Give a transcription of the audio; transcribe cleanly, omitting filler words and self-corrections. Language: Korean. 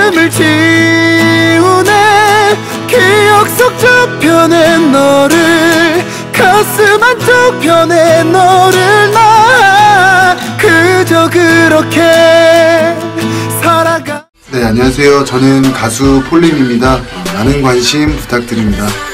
이름을 지우네. 기억 속 저편에 너를, 가슴 한쪽편에 너를. 나 그저 그렇게 살아가. 네, 안녕하세요. 저는 가수 폴림입니다. 많은 관심 부탁드립니다.